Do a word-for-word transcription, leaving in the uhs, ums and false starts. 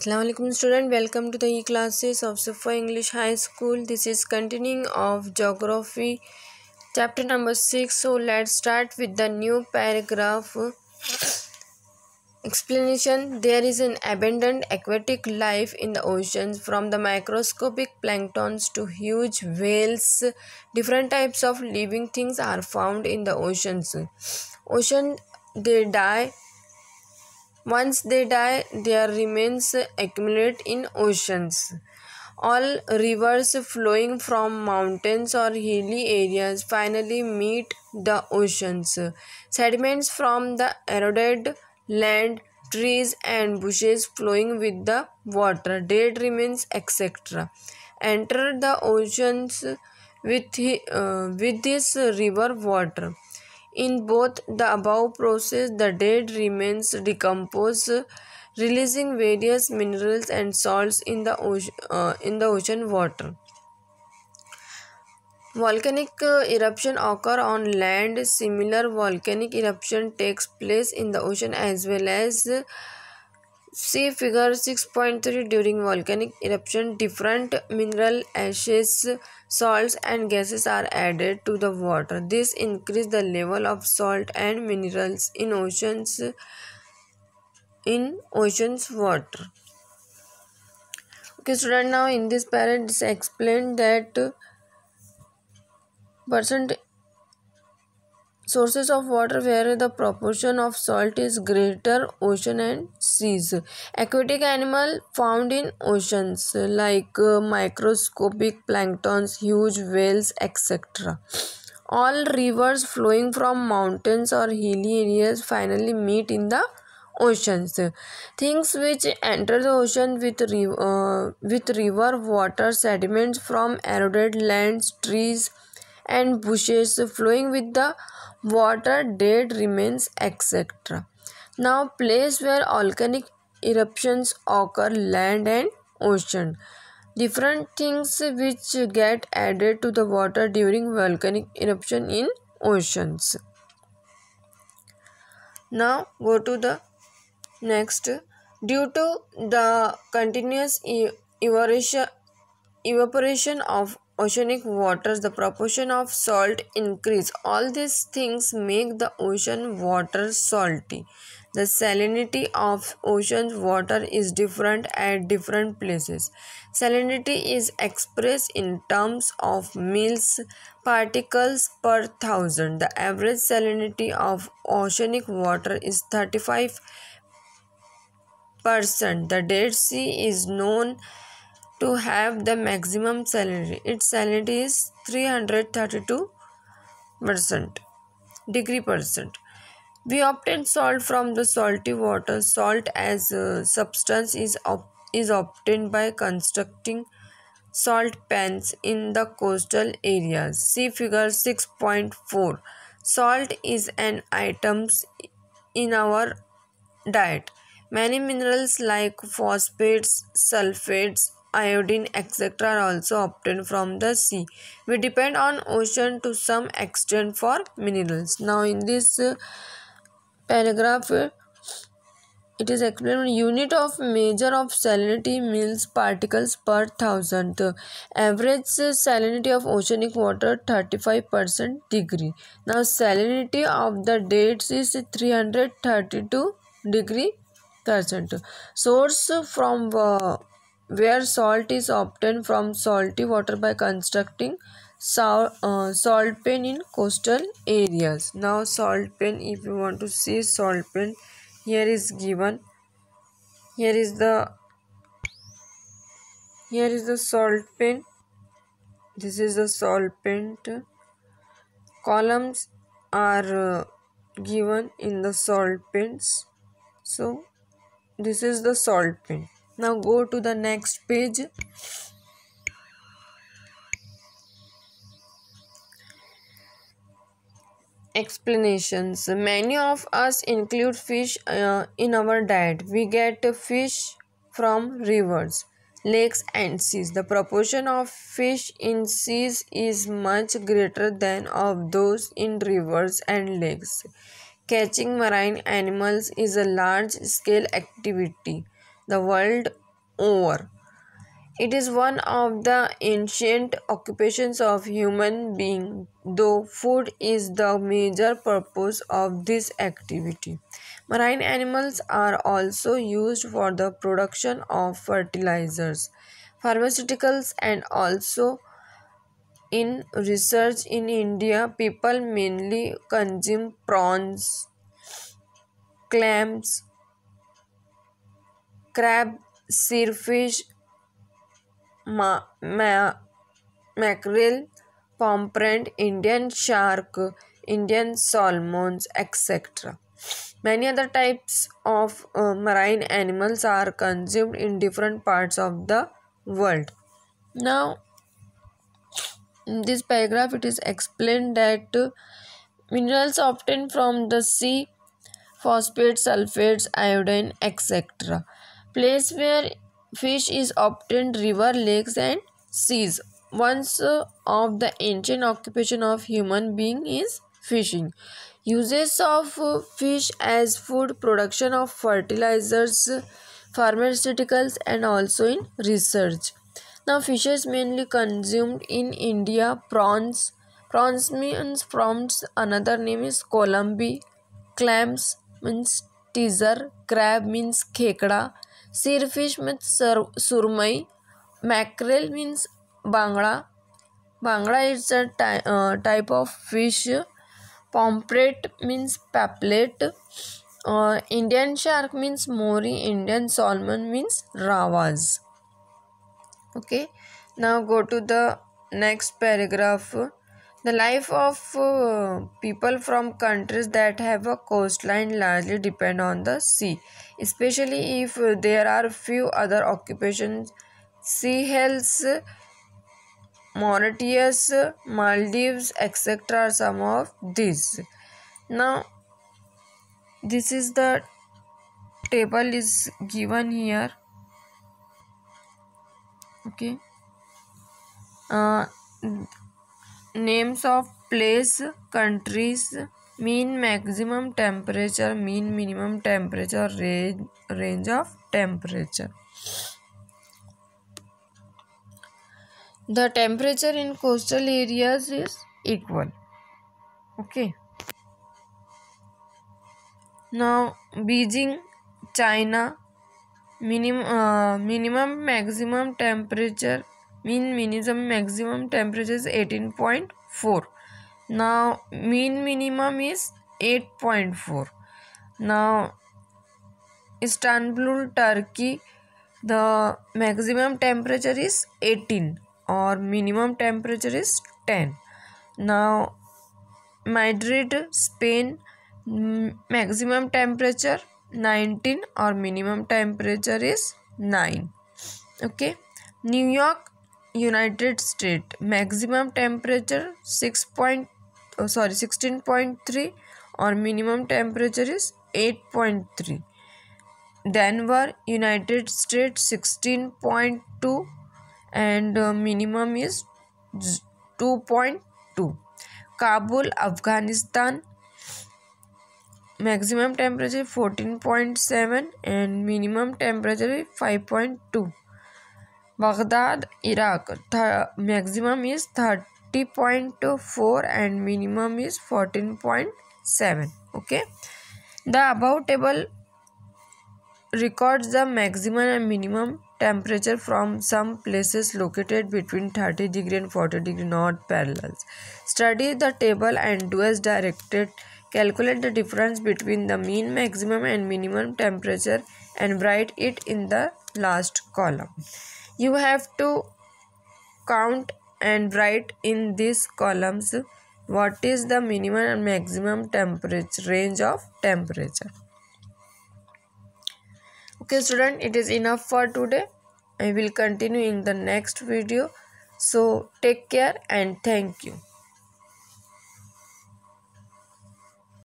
Assalamualaikum student, welcome to the e-classes of Safa English High School. This is continuing of geography chapter number six. So let's start with the new paragraph. Explanation. There is an abundant aquatic life in the oceans, from the microscopic planktons to huge whales. Different types of living things are found in the oceans. Ocean, they die. Once they die, their remains accumulate in oceans. All rivers flowing from mountains or hilly areas finally meet the oceans. Sediments from the eroded land, trees and bushes flowing with the water, dead remains, et cetera enter the oceans with, uh, with this river water. In both the above process, the dead remains decompose, releasing various minerals and salts in the ocean, uh, in the ocean water. Volcanic uh, eruption occur on land. Similar volcanic eruption takes place in the ocean as well as uh, see figure six point three. During volcanic eruption, different mineral ashes, salts and gases are added to the water. This increases the level of salt and minerals in oceans in oceans water. Okay, student, now in this parent it's explained that percent sources of water where the proportion of salt is greater, ocean and seas. Aquatic animal found in oceans like uh, microscopic planktons, huge whales, et cetera. All rivers flowing from mountains or hilly areas finally meet in the oceans. Things which enter the ocean with, uh, with river water, sediments from eroded lands, trees and bushes flowing with the water, dead remains, et cetera. Now, place where volcanic eruptions occur, land and ocean. Different things which get added to the water during volcanic eruption in oceans. Now, go to the next. Due to the continuous evaporation, evaporation of oceanic waters, the proportion of salt increase. All these things make the ocean water salty. The salinity of ocean water is different at different places. Salinity is expressed in terms of mils particles per thousand. The average salinity of oceanic water is thirty-five percent. The Dead Sea is known to have the maximum salinity. Its salinity is three hundred thirty-two percent degree percent. We obtain salt from the salty water. Salt as a substance is op is obtained by constructing salt pans in the coastal areas. See figure six point four. Salt is an item in our diet. Many minerals like phosphates, sulfates, iodine, et cetera are also obtained from the sea. We depend on ocean to some extent for minerals. Now in this uh, paragraph, uh, it is explained unit of measure of salinity mils particles per thousand. The average salinity of oceanic water thirty-five percent degree. Now salinity of the Dead Sea is three hundred thirty-two degree percent. Source from uh, where salt is obtained from salty water by constructing salt, uh, salt pen in coastal areas. Now salt pen, if you want to see salt pen, here is given. Here is the here is the salt pen. This is the salt pen. Columns are uh, given in the salt pens. So this is the salt pen. Now go to the next page. Explanations. Many of us include fish uh, in our diet. We get fish from rivers, lakes and seas. The proportion of fish in seas is much greater than of those in rivers and lakes. Catching marine animals is a large-scale activity. The world over. It is one of the ancient occupations of human being, though food is the major purpose of this activity. Marine animals are also used for the production of fertilizers, pharmaceuticals, and also in research. In India, people mainly consume prawns, clams, crab, seafish, ma- ma- mackerel, pomfret, Indian shark, Indian salmons, et cetera. Many other types of uh, marine animals are consumed in different parts of the world. Now, in this paragraph, it is explained that uh, minerals obtained from the sea, phosphates, sulfates, iodine, et cetera. Place where fish is obtained, river, lakes, and seas. Once uh, of the ancient occupation of human being is fishing. Uses of uh, fish as food, production of fertilizers, pharmaceuticals, and also in research. Now, fishes mainly consumed in India. Prawns. Prawns means prawns. Another name is Columbi. Clams means teaser. Crab means khekda. Seafish means sur- surmai. Mackerel means bangla. Bangla is a ty- uh, type of fish. Pomfret means paplet. Uh, Indian shark means mori. Indian salmon means rawas. Okay, now go to the next paragraph. The life of uh, people from countries that have a coastline largely depend on the sea, especially if uh, there are few other occupations. Seychelles, Mauritius, Maldives, et cetera are some of these. Now, this is the table is given here. Okay. Uh, Names of place, countries, mean maximum temperature, mean minimum temperature, range, range of temperature. The temperature in coastal areas is equal. Okay. Now, Beijing, China, minimum, uh, minimum maximum temperature, mean minimum maximum temperature is eighteen point four. Now, mean minimum is eight point four. Now, Istanbul, Turkey, the maximum temperature is eighteen or minimum temperature is ten. Now, Madrid, Spain, maximum temperature nineteen or minimum temperature is nine. Okay. New York, United States, maximum temperature six point oh, sorry sixteen point three or minimum temperature is eight point three. Denver, United States, sixteen point two and uh, minimum is two point two. Kabul, Afghanistan, maximum temperature fourteen point seven and minimum temperature is five point two. Baghdad, Iraq, th- maximum is thirty point four and minimum is fourteen point seven. Okay. The above table records the maximum and minimum temperature from some places located between thirty degree and forty degree north parallels. Study the table and do as directed. Calculate the difference between the mean, maximum and minimum temperature and write it in the last column. You have to count and write in these columns what is the minimum and maximum temperature range of temperature. Okay student, it is enough for today. I will continue in the next video. So take care and thank you.